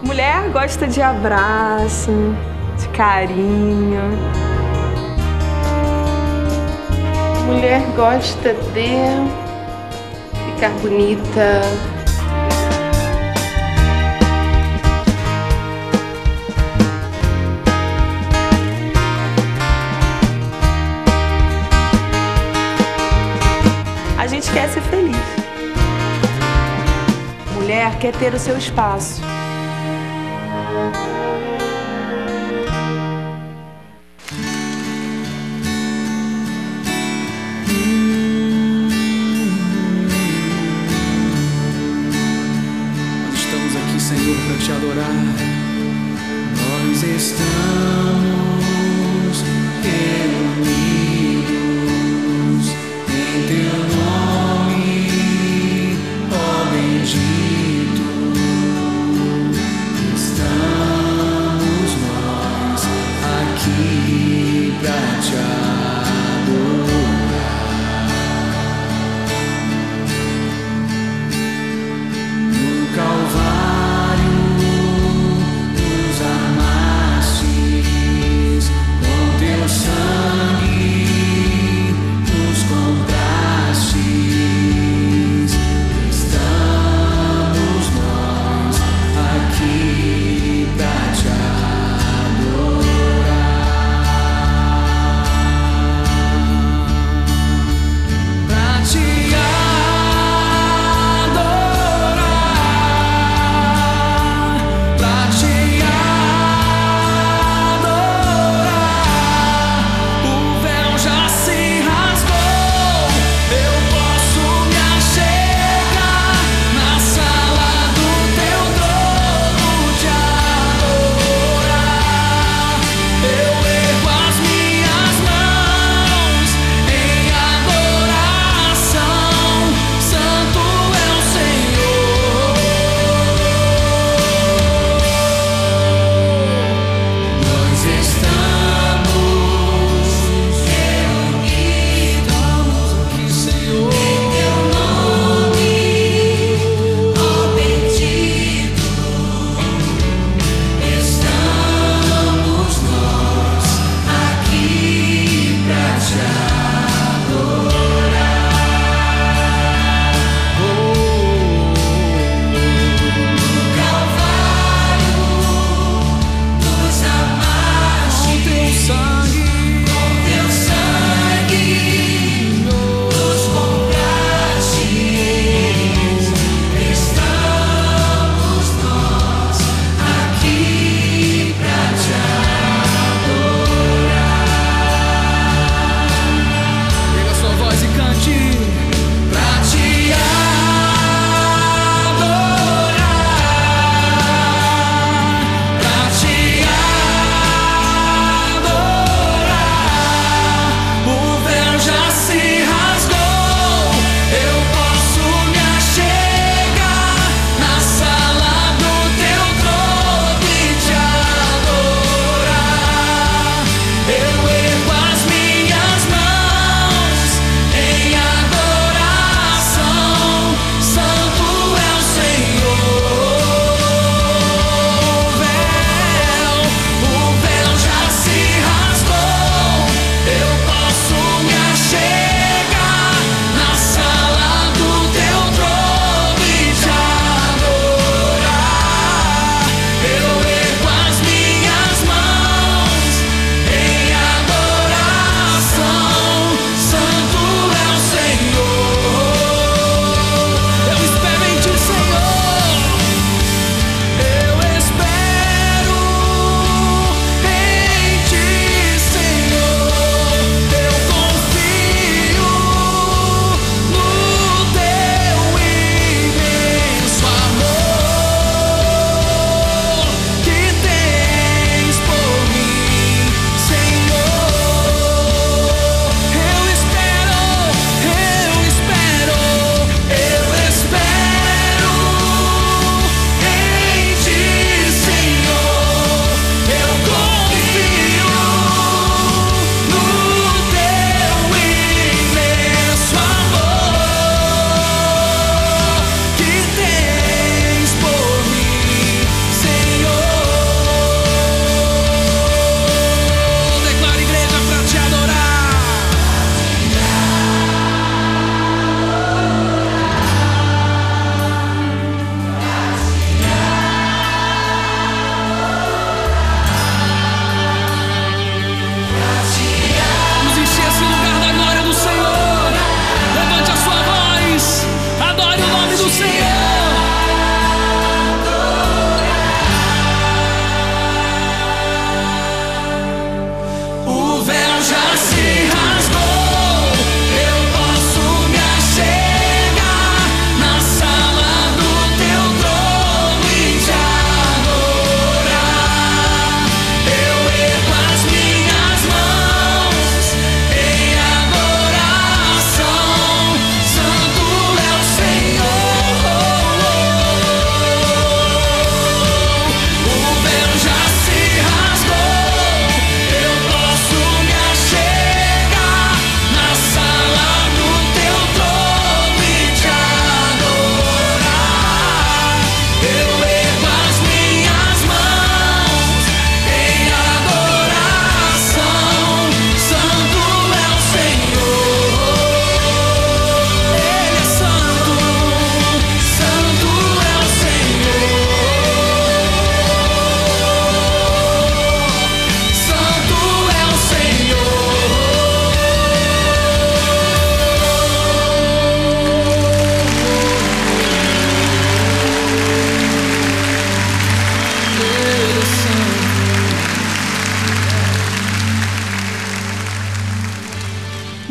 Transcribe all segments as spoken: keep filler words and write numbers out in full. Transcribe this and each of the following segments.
Mulher gosta de abraço, de carinho. Mulher gosta de ficar bonita. A gente quer ser feliz. Mulher quer ter o seu espaço. Nós estamos aqui, Senhor, para te adorar. Nós estamos reunidos em teu nome, ó bendito. Estamos nós aqui para te adorar. No Calvário nos amaste.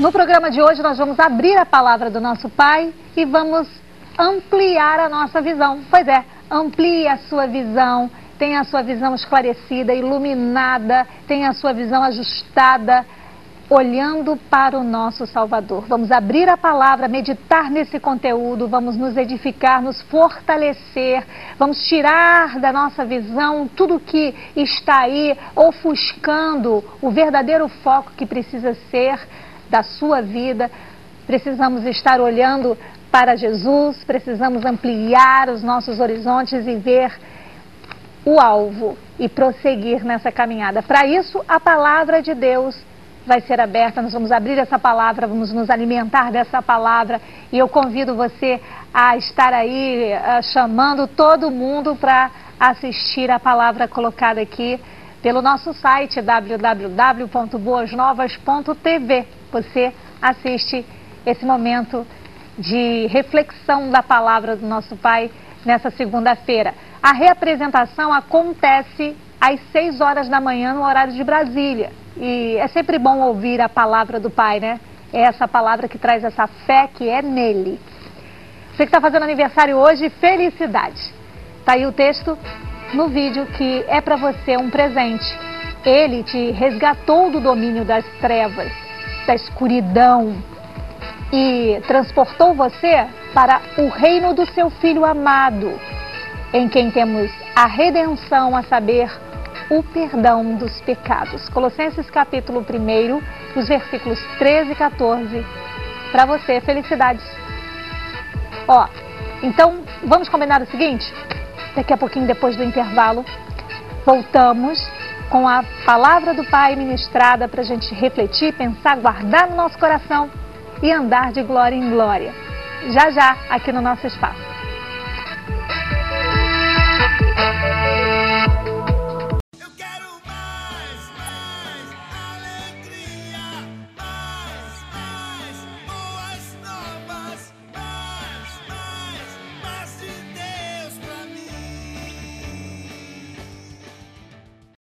No programa de hoje nós vamos abrir a palavra do nosso Pai e vamos ampliar a nossa visão. Pois é, amplie a sua visão, tenha a sua visão esclarecida, iluminada, tenha a sua visão ajustada, olhando para o nosso Salvador. Vamos abrir a palavra, meditar nesse conteúdo, vamos nos edificar, nos fortalecer, vamos tirar da nossa visão tudo que está aí ofuscando o verdadeiro foco que precisa ser da sua vida. Precisamos estar olhando para Jesus, precisamos ampliar os nossos horizontes e ver o alvo e prosseguir nessa caminhada. Para isso, a palavra de Deus vai ser aberta, nós vamos abrir essa palavra, vamos nos alimentar dessa palavra e eu convido você a estar aí uh, chamando todo mundo para assistir a palavra colocada aqui pelo nosso site w w w ponto boas novas ponto t v. Você assiste esse momento de reflexão da palavra do nosso Pai nessa segunda-feira. A reapresentação acontece às seis horas da manhã no horário de Brasília. E é sempre bom ouvir a palavra do Pai, né? É essa palavra que traz essa fé que é nele. Você que está fazendo aniversário hoje, felicidade. Está aí o texto no vídeo que é para você um presente. Ele te resgatou do domínio das trevas, da escuridão e transportou você para o reino do seu Filho amado, em quem temos a redenção, a saber, o perdão dos pecados. Colossenses capítulo um, os versículos treze e quatorze. Para você, felicidades. Ó, então vamos combinar o seguinte? Daqui a pouquinho, depois do intervalo, voltamos com a palavra do Pai ministrada para a gente refletir, pensar, guardar no nosso coração e andar de glória em glória. Já já, aqui no nosso espaço.